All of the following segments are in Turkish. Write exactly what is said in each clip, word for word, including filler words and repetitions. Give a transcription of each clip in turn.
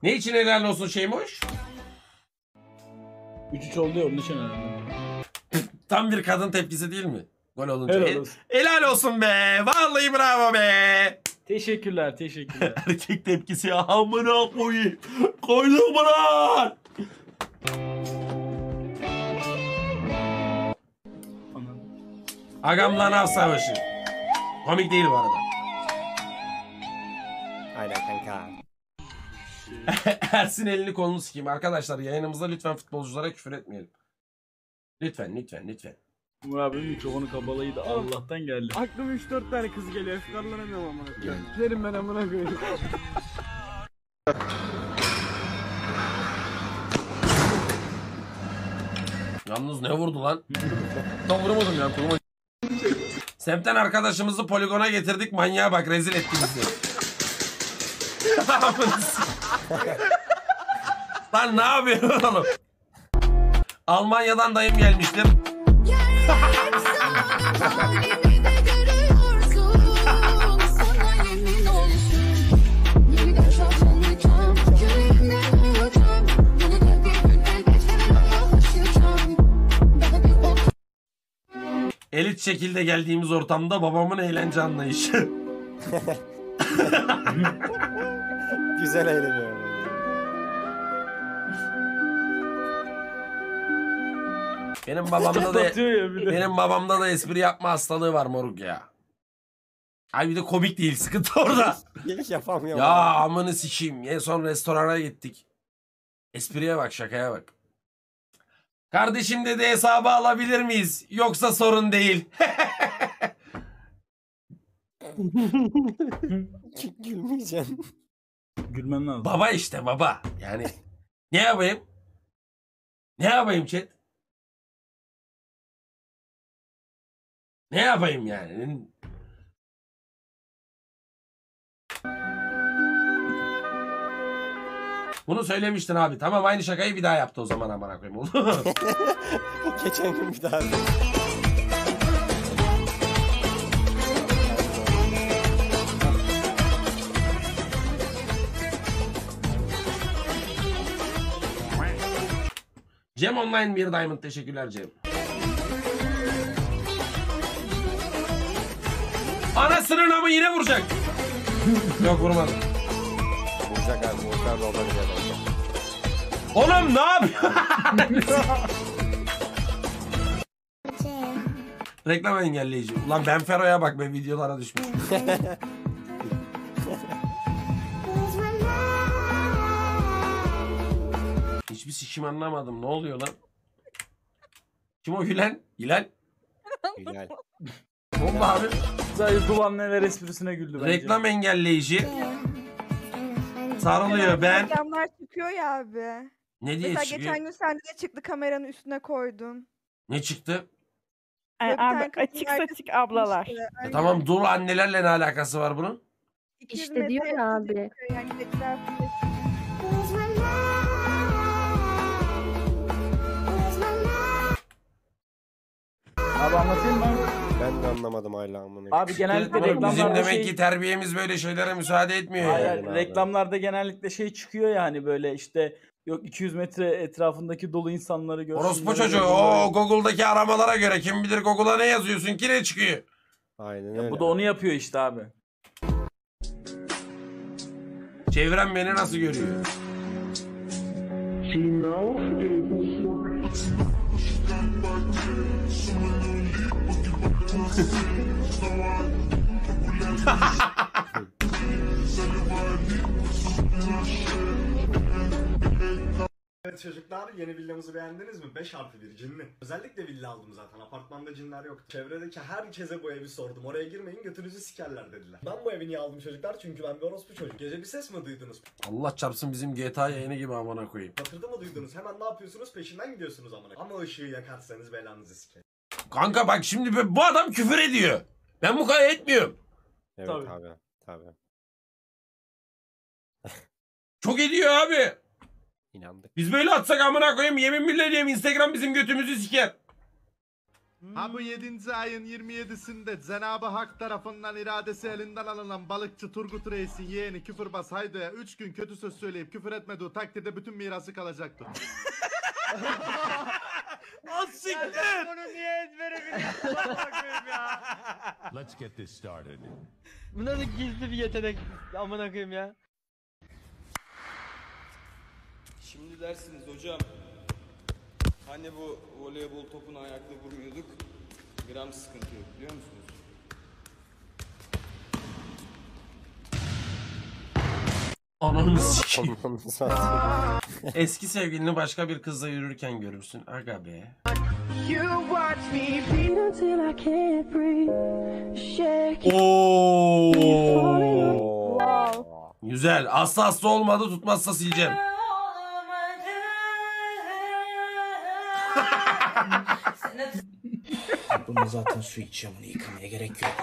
Ne için helal olsun Şeymoş? üç üç oldu ya onun için herhalde. Tam bir kadın tepkisi değil mi? Gol olunca. Helal El, olsun. helal olsun be. Vallahi bravo be. Teşekkürler teşekkürler. Erkek tepkisi amına koyayım. Koydum mu lan? Agamla Nav Savaşı. Komik değil bu arada. Aynen kanka. Ersin elini kolunu sikeyim. Arkadaşlar yayınımızda lütfen futbolculara küfür etmeyelim. Lütfen lütfen lütfen. Umur abi mikrofonu kabalıydı Allah'tan geldi. Aklıma üç dört tane kız geliyor. Efkarlanamıyorum amına koyayım. Yerim ben amına koyayım. Yalnız ne vurdu lan? Tam vuramadım ya koluma. Semtten arkadaşımızı poligona getirdik, manyağa bak, rezil etti bizi. Lan ne yapıyorsun oğlum? Almanya'dan dayım gelmiştir. Elit şekilde geldiğimiz ortamda babamın eğlence anlayışı. Güzel eğleniyorum. Benim babamda da Atıyor ya bir de. benim babamda da espri yapma hastalığı var moruk ya. Ay bir de komik değil, sıkıntı orada. Hiç yapamıyorum. Ya amını sikeyim. En son restorana gittik. Espriye bak, şakaya bak. Kardeşim dedi, hesabı alabilir miyiz? Yoksa sorun değil. Gülmeyeceğim. Gülmen lazım. Baba işte baba. Yani ne yapayım? Ne yapayım chat? Ne yapayım yani? Bunu söylemiştin abi. Tamam, aynı şakayı bir daha yaptı o zaman, amına koyayım. Oldu. Geçen gün bir daha. Cem Online bir Diamond, teşekkürler Cem. Anasının amı yine vuracak. Yok, vurmadı. Vuracak abi. Vuracak da olabilir. Oğlum ne yapıyorsun? Reklam engelleyici. Ulan Ben Fero'ya bak be, videolara düşmüş. Hiçbir sikim anlamadım. Ne oluyor lan? Kim o gülen? Gülen? Güzel. Bomba abi. Zayıf duvan neler esprisine güldü bence. Reklam engelleyici. Sarılıyor ben. Reklamlar çıkıyor ya abi. Ne diye Mesela çıkıyor? geçen gün sende de çıktı, kameranın üstüne koydun. Ne çıktı? Böyle bir tane Abi kadın açık arkası saçık ablalar. çıkmıştı. E Aynen. tamam, dul annelerle ne alakası var bunun? iki yüz İşte metre diyor ya ötede abi. çıkıyor yani, etrafında. Abi anlatayım mı? Ben de anlamadım hala amına. Abi genellikle Oğlum, bizim reklamlarda demek şey... ki terbiyemiz böyle şeylere müsaade etmiyor Hayır, yani. Aynen abi. reklamlarda genellikle şey çıkıyor yani böyle işte yok iki yüz metre etrafındaki dolu insanları görsünler. Orospu çocuğu. O Google'daki aramalara göre kim bilir Google'a ne yazıyorsun ki ne çıkıyor? Aynen Ya öyle. bu da onu yapıyor işte abi. Çevrem beni nasıl görüyor? Evet çocuklar, yeni villamızı beğendiniz mi? beş artı bir cinli. Özellikle villa aldım zaten. Apartmanda cinler yok. Çevredeki herkese bu evi sordum. Oraya girmeyin, götünüzü sikerler dediler. Ben bu evi niye aldım çocuklar? Çünkü ben bir orospu çocuk. Gece bir ses mi duydunuz? Allah çarpsın, bizim G T A yayını gibi amına koyayım. Patırdı mı duydunuz? Hemen ne yapıyorsunuz? Peşinden gidiyorsunuz amına. Ama ışığı yakarsanız belanızı sikerim. Kanka bak şimdi bu adam küfür ediyor. Ben bu kadar etmiyorum. Evet Tabii. abi. Tabii. Çok ediyor abi. İnandık. Biz böyle atsak amına koyayım, yemin billah diyeyim, Instagram bizim götümüzü siker. Ha bu yedinci ayın yirmi yedisinde Cenab-ı Hak tarafından iradesi elinden alınan balıkçı Turgut Reis'in yeğeni Küfürbaz Haydo'ya üç gün kötü söz söyleyip küfür etmediği takdirde bütün mirası kalacaktır. Az siktir. Bunu niye ezbere biliyorsun? Bakayım ya. Let's get this started. Bu nasıl gizli bir yetenek? Amına koyayım ya. Şimdi dersiniz hocam. Hani bu voleybol topunu ayakta vurmuyorduk. Gram sıkıntı yok biliyor musunuz? Ananı sikeyim. Onu satayım. Eski sevgilini başka bir kızla yürürken görürsün. Aga be. Oo. Wow. Güzel. Asla asla olmadı. Tutmazsa sileceğim. Bunu zaten su içiyorum, bunu yıkamaya gerek yok.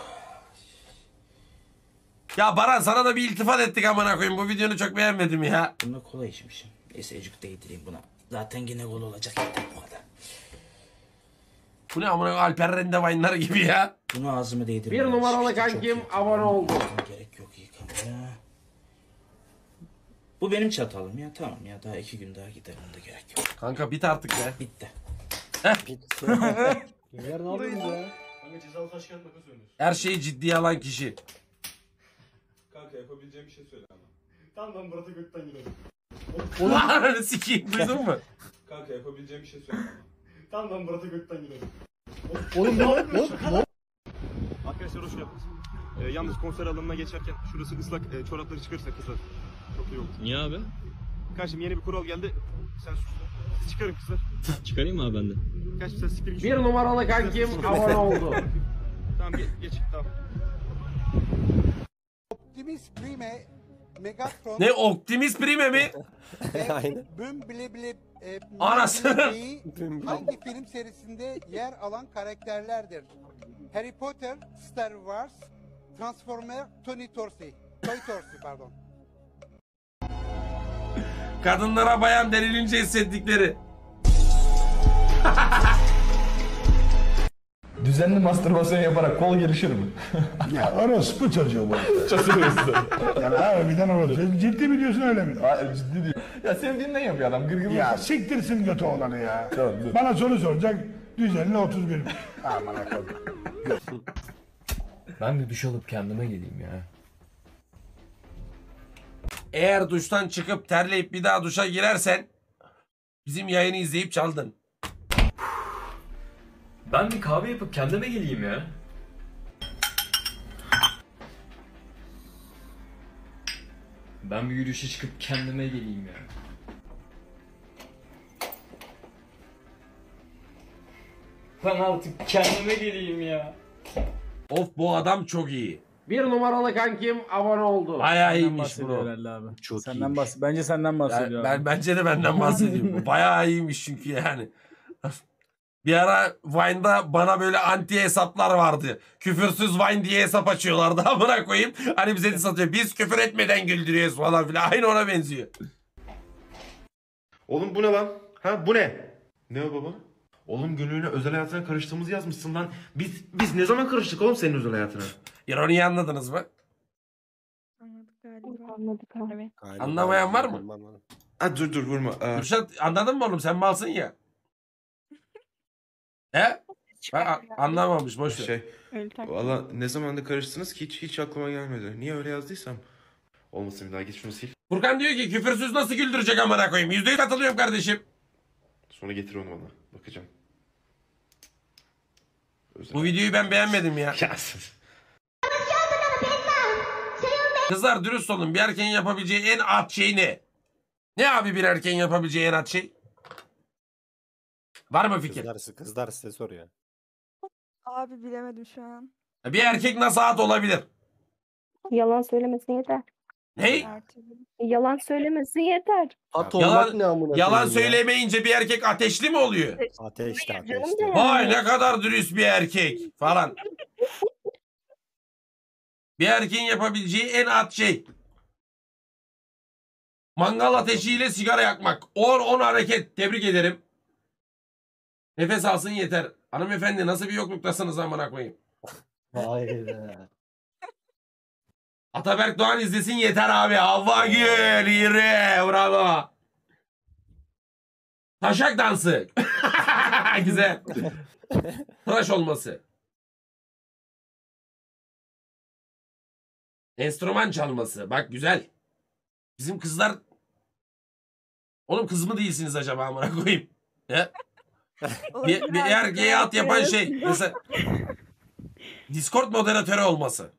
Ya Baran sana da bir iltifat ettik amına koyayım. Bu videonu çok beğenmedim ya. Bunda kola içmişim. Neyse ecik değdireyim buna. Zaten yine kola olacak yeter bu kadar. Bu ne amına koyayım, Alper Rendevine'lar gibi ya. Bunu ağzıma değdirmem. Bir numaralı kankim abone oldu. Gerek yok yıkamaya. Bu benim çatalım ya, tamam ya, daha iki gün daha gider, onda gerek yok. Kanka bit artık be. Bitti. Bitti. Neler ne yapıyorsunuz ya? Kanka cezalı taş kağıt makas oynuyoruz. Her şeyi ciddiye alan kişi. Kanka yapabileceğim bir şey söyle ama. Tamam ben Murat'a gökten gidelim. Ulan sikeyim, duydun mu? Kanka yapabileceğim bir şey söyle ama. Tamam ben Murat'a gökten gidelim. Oğlum ne lan? Ne? Arkadaşlar hoş geldiniz. Ee, yalnız konser alanına geçerken şurası ıslak, e, çorapları çıkarırsa kızlar. Çok iyi olur. Niye abi? Karşım yeni bir kural geldi. Sen sus. Siz çıkarın kızlar. Çıkarayım mı abi ben de? Karşım sen siktir git. Bir numaralı kankim abone oldu. Tamam geç, geç tamam. Optimus Prime, Megatron Ne Optimus Prime mi? Aynen. Büm bile bile e, Anasını. Bey hangi film serisinde yer alan karakterlerdir? Harry Potter, Star Wars, Transformer, Tony Torsi. Toy Torsi pardon. Kadınlara bayan denilince hissettikleri. Düzenli mastürbasyon yaparak kol gelişir mi? Ya orospu çocuğu bu. Çözülüyorsun. Yani harbiden orospu. Ciddi mi diyorsun öyle mi? Hayır ciddi diyor. Ya sevdiğinden yapıyor adam gırgırlık. Ya siktirsin götü olanı ya. Tamam, dur. Bana soru soracak. Düzenli otuz bir. Aman akıllı. Ben bir duş alıp kendime geleyim ya. Eğer duştan çıkıp terleyip bir daha duşa girersen bizim yayını izleyip çaldın. Ben bir kahve yapıp kendime geleyim ya. Ben bir yürüyüşe çıkıp kendime geleyim ya. Ben artık kendime geleyim ya. Of bu adam çok iyi. Bir numaralı kankim abone oldu. Bayağı Senden iyiymiş bahsediyor bro. herhalde abi. Çok senden iyiymiş. bahs Bence senden bahsediyor Ben, abi. ben bence de benden bahsediyorum. Bayağı iyiymiş çünkü yani. Bir ara Vine'da bana böyle anti hesaplar vardı. Küfürsüz Vine diye hesap açıyorlardı. Amına koyayım. Hani bize de satıyor. Biz küfür etmeden güldürüyoruz falan filan. Aynı ona benziyor. Oğlum bu ne lan? Ha bu ne? Ne o baba? Oğlum Gönül'ün özel hayatına karıştığımızı yazmışsın lan. Biz biz ne zaman karıştık oğlum senin özel hayatına? İroniyi anladınız mı? Anladık galiba. Anladık abi. Galiba Anlamayan var mı? anlamadım. Ha dur dur vurma. Aa. Kürşat anladın mı oğlum? Sen malsın ya. He? Ben a- anlamamış. Boş ver. Şey, Öyle tak. valla ne zamanda karıştınız ki hiç hiç aklıma gelmedi. Niye öyle yazdıysam? Olmasın bir daha git şunu sil. Furkan diyor ki küfürsüz nasıl güldürecek amına koyayım. Yüzde yüz katılıyorum kardeşim. Sonra getir onu bana. Bakacağım. Özel. Bu videoyu ben beğenmedim ya. Gelsin. Kızlar dürüst olun. Bir erkeğin yapabileceği en at şey ne? Ne abi bir erkeğin yapabileceği en at şey? Var mı fikir? Kızlar, kızlar size soruyor. Abi bilemedim şu an. Bir erkek nasıl at olabilir? Yalan söylemesin yeter. Ne? Yalan söylemesin yeter. At Yalan- olmak ne amına Yalan koyayım ya? söylemeyince bir erkek ateşli mi oluyor? Ateşte Hayır canım ateşte. ya. Vay ne kadar dürüst bir erkek falan. Bir erkeğin yapabileceği en at şey. Mangal ateşiyle sigara yakmak. on on hareket. Tebrik ederim. Nefes alsın yeter. Hanımefendi nasıl bir yokluktasınız amına koyayım. Hayda. Ataberk Doğan izlesin yeter abi. Havva Gül yürü. Bravo. Taşak dansı. Güzel. Tıraş olması. Enstrüman çalması. Bak güzel. Bizim kızlar... Oğlum kız mı değilsiniz acaba amına koyayım? Ya? bir, bir erkeğe at yapan şey. Mesela... Discord moderatörü olması.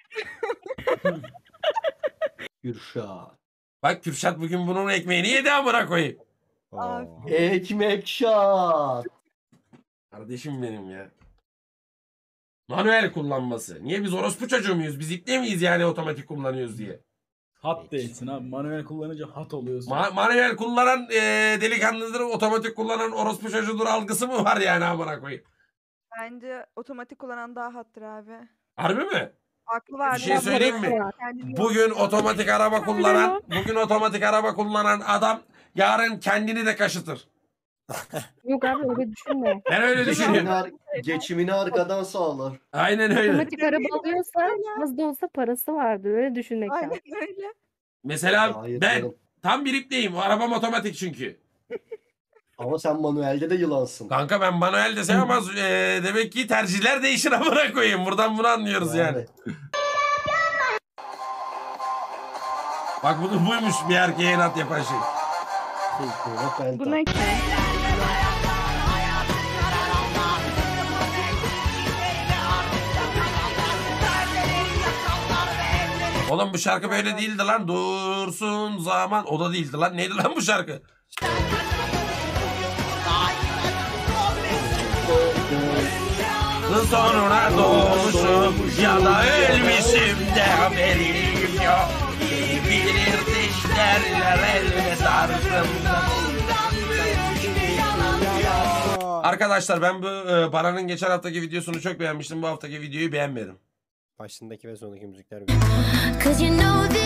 Kürşat. Bak Kürşat bugün bunun ekmeğini yedi amına koyayım. Ekmek şat. Kardeşim benim ya. Manuel kullanması. Niye biz orospu çocuğu muyuz? Biz ipne miyiz yani otomatik kullanıyoruz diye. Hat değilsin abi. Manuel kullanınca hat oluyorsun. Ma manuel kullanan e, delikanlıdır, otomatik kullanan orospu çocuğudur algısı mı var yani amına koyayım? Bence otomatik kullanan daha hattır abi. Harbi mi? Aklı var. Bir şey söyleyeyim mi? Bugün otomatik araba kullanan, bugün otomatik araba kullanan adam yarın kendini de kaşıtır. Yok abi öyle düşünme. Ben öyle düşünüyorum. Geçimini, ar- geçimini arkadan sağlar. Aynen öyle. Otomatik araba alıyorsa az da olsa parası vardır. Öyle düşünmek lazım. Aynen öyle. Mesela Hayır ben canım. tam bir ipleyim. Arabam otomatik çünkü. Ama sen manuelde de yılansın. Kanka ben manuel desem ama e, demek ki tercihler değişir amına koyayım. Buradan bunu anlıyoruz yani. Evet. Bak bu buymuş bir erkeğe inat yapan şey. Bu ne ki? Oğlum bu şarkı böyle değildi lan. Dursun zaman. O da değildi lan. Neydi lan bu şarkı? Sonuna doğmuşum ya da ölmüşüm de haberim yok. İyi bilir dişlerler elime sarsımda. Arkadaşlar ben bu e, Baran'ın geçen haftaki videosunu çok beğenmiştim. Bu haftaki videoyu beğenmedim. Başındaki ve sonraki müzikler Cause you know this